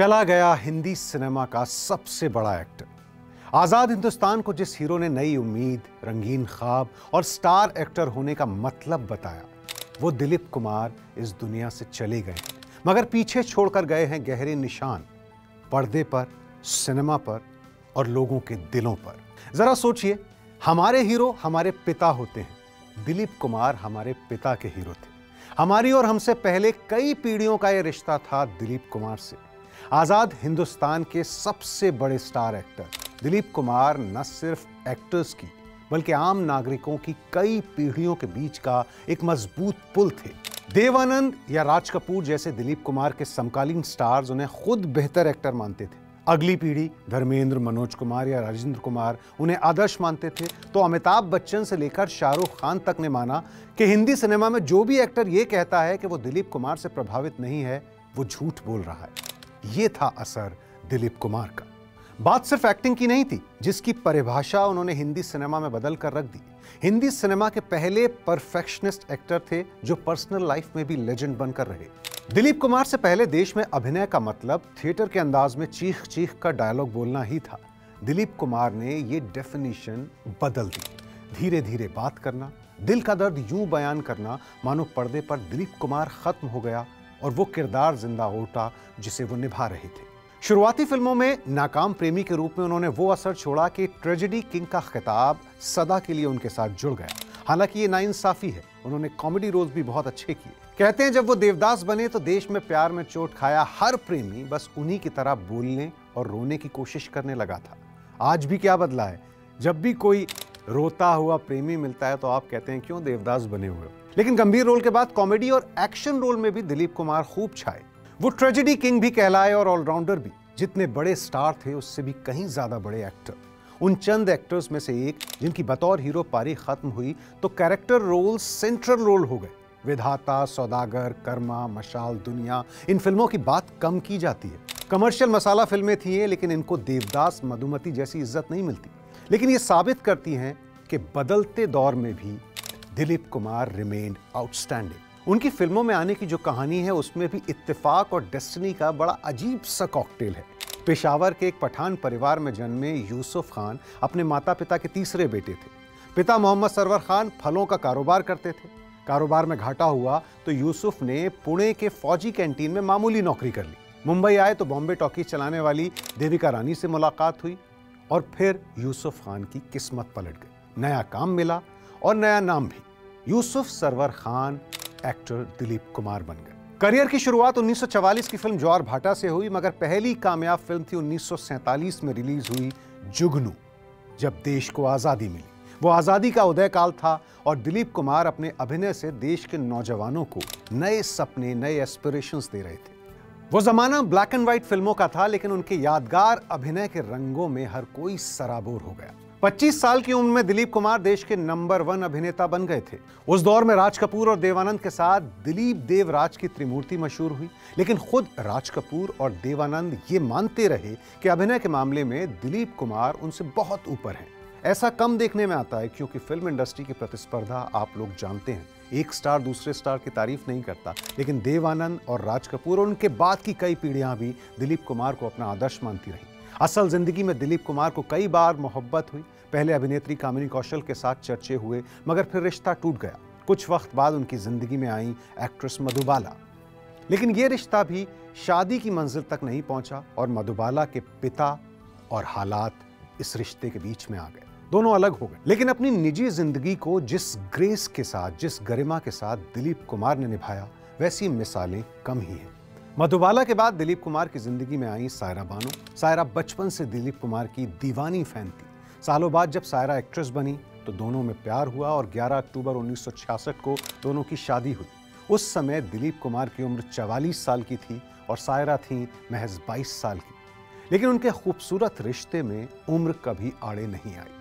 चला गया हिंदी सिनेमा का सबसे बड़ा एक्टर। आजाद हिंदुस्तान को जिस हीरो ने नई उम्मीद, रंगीन ख्वाब और स्टार एक्टर होने का मतलब बताया, वो दिलीप कुमार इस दुनिया से चले गए, मगर पीछे छोड़कर गए हैं गहरे निशान, पर्दे पर, सिनेमा पर और लोगों के दिलों पर। जरा सोचिए, हमारे हीरो हमारे पिता होते हैं। दिलीप कुमार हमारे पिता के हीरो थे। हमारी और हमसे पहले कई पीढ़ियों का यह रिश्ता था दिलीप कुमार से। आजाद हिंदुस्तान के सबसे बड़े स्टार एक्टर दिलीप कुमार न सिर्फ एक्टर्स की बल्कि आम नागरिकों की कई पीढ़ियों के बीच का एक मजबूत पुल थे। देवानंद या राज कपूर जैसे दिलीप कुमार के समकालीन स्टार्स उन्हें खुद बेहतर एक्टर मानते थे। अगली पीढ़ी धर्मेंद्र, मनोज कुमार या राजेंद्र कुमार उन्हें आदर्श मानते थे, तो अमिताभ बच्चन से लेकर शाहरुख खान तक ने माना कि हिंदी सिनेमा में जो भी एक्टर यह कहता है कि वो दिलीप कुमार से प्रभावित नहीं है, वो झूठ बोल रहा है। यह था असर दिलीप कुमार का। बात सिर्फ एक्टिंग की नहीं थी, जिसकी परिभाषा उन्होंने हिंदी सिनेमा में बदल कर रख दी। हिंदी सिनेमा के पहले परफेक्शनिस्ट एक्टर थे जो पर्सनल लाइफ में भी लेजेंड बनकर रहे। दिलीप कुमार से पहले देश में अभिनय का मतलब थिएटर के अंदाज में चीख चीख कर डायलॉग बोलना ही था। दिलीप कुमार ने ये डेफिनेशन बदल दी। धीरे धीरे बात करना, दिल का दर्द यूं बयान करना मानो पर्दे पर दिलीप कुमार खत्म हो गया और वो किरदार जिंदा उठा जिसे वो निभा रहे थे। शुरुआती फिल्मों में नाकाम प्रेमी के रूप में उन्होंने वो असर छोड़ा कि ट्रेजेडी किंग का खिताब सदा के लिए उनके साथ जुड़ गया। हालांकि ये नाइंसाफी है, उन्होंने कॉमेडी रोल्स भी बहुत अच्छे किए। कहते हैं जब वो देवदास बने तो देश में प्यार में चोट खाया हर प्रेमी बस उन्हीं की तरह बोलने और रोने की कोशिश करने लगा था। आज भी क्या बदला है? जब भी कोई रोता हुआ प्रेमी मिलता है तो आप कहते हैं क्यों देवदास बने हुए हो। लेकिन गंभीर रोल के बाद कॉमेडी और एक्शन रोल में भी दिलीप कुमार खूब छाए। वो ट्रेजेडी किंग भी कहलाए और ऑलराउंडर भी। जितने बड़े स्टार थे उससे भी कहीं ज्यादा बड़े एक्टर। उन चंद एक्टर्स में से एक जिनकी बतौर हीरो पारी खत्म हुई तो कैरेक्टर रोल सेंट्रल रोल हो गए। विधाता, सौदागर, कर्मा, मशाल, दुनिया, इन फिल्मों की बात कम की जाती है। कमर्शियल मसाला फिल्में थी ये, लेकिन इनको देवदास, मधुमती जैसी इज्जत नहीं मिलती। लेकिन ये साबित करती हैं कि बदलते दौर में भी दिलीप कुमार रिमेन्ड आउटस्टैंडिंग। उनकी फिल्मों में आने की जो कहानी है उसमें भी इत्तेफाक और डेस्टिनी का बड़ा अजीब सा कॉकटेल है। पेशावर के एक पठान परिवार में जन्मे यूसुफ खान अपने माता पिता के तीसरे बेटे थे। पिता मोहम्मद सरवर खान फलों का कारोबार करते थे। कारोबार में घाटा हुआ तो यूसुफ ने पुणे के फौजी कैंटीन में मामूली नौकरी कर ली। मुंबई आए तो बॉम्बे टॉकीज चलाने वाली देविका रानी से मुलाकात हुई और फिर यूसुफ खान की किस्मत पलट गई। नया काम मिला और नया नाम भी। यूसुफ सरवर खान एक्टर दिलीप कुमार बन गए। करियर की शुरुआत 1944 की फिल्म ज्वार भाटा से हुई, मगर पहली कामयाब फिल्म थी 1947 में रिलीज हुई जुगनू, जब देश को आजादी मिली। वो आजादी का उदय काल था और दिलीप कुमार अपने अभिनय से देश के नौजवानों को नए सपने, नए एस्पिरेशंस दे रहे थे। वो जमाना ब्लैक एंड व्हाइट फिल्मों का था, लेकिन उनके यादगार अभिनय के रंगों में हर कोई सराबोर हो गया। 25 साल की उम्र में दिलीप कुमार देश के नंबर 1 अभिनेता बन गए थे। उस दौर में राज कपूर और देवानंद के साथ दिलीप देवराज की त्रिमूर्ति मशहूर हुई, लेकिन खुद राज कपूर और देवानंद ये मानते रहे कि अभिनय के मामले में दिलीप कुमार उनसे बहुत ऊपर हैं। ऐसा कम देखने में आता है क्योंकि फिल्म इंडस्ट्री की प्रतिस्पर्धा आप लोग जानते हैं। एक स्टार दूसरे स्टार की तारीफ नहीं करता, लेकिन देवानंद और राज कपूर और उनके बाद की कई पीढ़ियां भी दिलीप कुमार को अपना आदर्श मानती रही। असल जिंदगी में दिलीप कुमार को कई बार मोहब्बत हुई। पहले अभिनेत्री कामिनी कौशल के साथ चर्चे हुए, मगर फिर रिश्ता टूट गया। कुछ वक्त बाद उनकी जिंदगी में आई एक्ट्रेस मधुबाला, लेकिन यह रिश्ता भी शादी की मंजिल तक नहीं पहुंचा और मधुबाला के पिता और हालात इस रिश्ते के बीच में आ गए। दोनों अलग हो गए। लेकिन अपनी निजी जिंदगी को जिस ग्रेस के साथ, जिस गरिमा के साथ दिलीप कुमार ने निभाया, वैसी मिसालें कम ही हैं। मधुबाला के बाद दिलीप कुमार की जिंदगी में आई सायरा बानो। सायरा बचपन से दिलीप कुमार की दीवानी फैन थी। सालों बाद जब सायरा एक्ट्रेस बनी तो दोनों में प्यार हुआ और 11 अक्टूबर 1966 को दोनों की शादी हुई। उस समय दिलीप कुमार की उम्र 44 साल की थी और सायरा थी महज 22 साल की। लेकिन उनके खूबसूरत रिश्ते में उम्र कभी आड़े नहीं आई।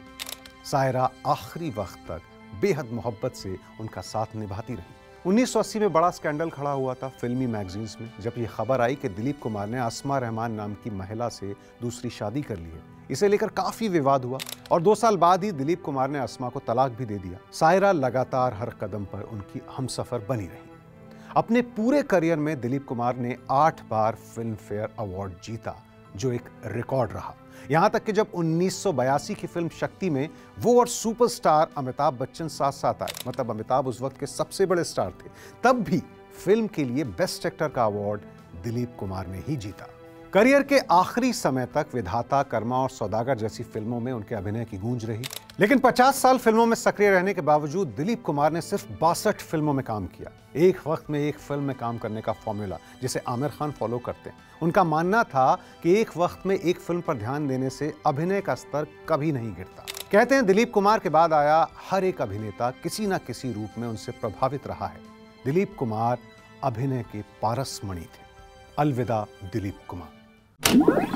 सायरा आखिरी वक्त तक बेहद मोहब्बत से उनका साथ निभाती रही। 1980 में बड़ा स्कैंडल खड़ा हुआ था फिल्मी मैगजीन्स में, जब यह खबर आई कि दिलीप कुमार ने आसमा रहमान नाम की महिला से दूसरी शादी कर ली है। इसे लेकर काफी विवाद हुआ और 2 साल बाद ही दिलीप कुमार ने आसमा को तलाक भी दे दिया। सायरा लगातार हर कदम पर उनकी हमसफर बनी रही। अपने पूरे करियर में दिलीप कुमार ने 8 बार फिल्म फेयर अवार्ड जीता, जो एक रिकॉर्ड रहा। यहां तक कि जब 1982 की फिल्म शक्ति में वो और सुपरस्टार अमिताभ बच्चन साथ साथ आए, मतलब अमिताभ उस वक्त के सबसे बड़े स्टार थे, तब भी फिल्म के लिए बेस्ट एक्टर का अवार्ड दिलीप कुमार ने ही जीता। करियर के आखिरी समय तक विधाता, कर्मा और सौदागर जैसी फिल्मों में उनके अभिनय की गूंज रही, लेकिन 50 साल फिल्मों में सक्रिय रहने के बावजूद दिलीप कुमार ने सिर्फ 62 फिल्मों में काम किया। एक वक्त में एक फिल्म में काम करने का फॉर्मूला जिसे आमिर खान फॉलो करते हैं। उनका मानना था कि एक वक्त में एक फिल्म पर ध्यान देने से अभिनय का स्तर कभी नहीं गिरता। कहते हैं दिलीप कुमार के बाद आया हर एक अभिनेता किसी न किसी रूप में उनसे प्रभावित रहा है। दिलीप कुमार अभिनय के पारस मणि थे। अलविदा दिलीप कुमार।